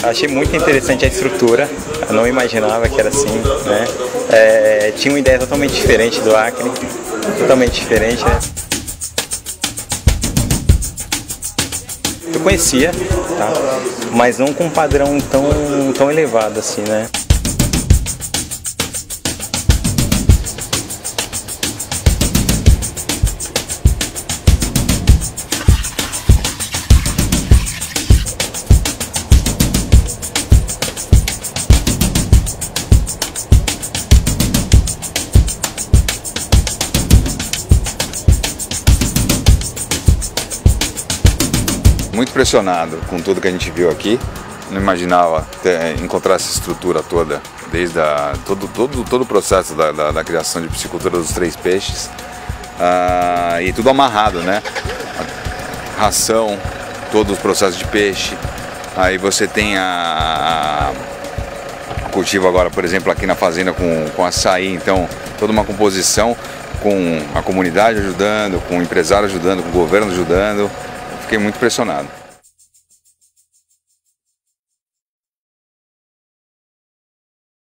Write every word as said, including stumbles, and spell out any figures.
Achei muito interessante a estrutura, eu não imaginava que era assim, né? É, tinha uma ideia totalmente diferente do Acre, totalmente diferente, né? Eu conhecia, tá? Mas não com um padrão tão, tão elevado assim, né? Muito impressionado com tudo que a gente viu aqui. Não imaginava ter, encontrar essa estrutura toda, desde a, todo, todo, todo o processo da, da, da criação de piscicultura dos três peixes. Ah, e tudo amarrado, né? A ração, todos os processos de peixe. Aí você tem a, a cultivo agora, por exemplo, aqui na fazenda com, com açaí. Então, toda uma composição com a comunidade ajudando, com o empresário ajudando, com o governo ajudando. Fiquei muito impressionado.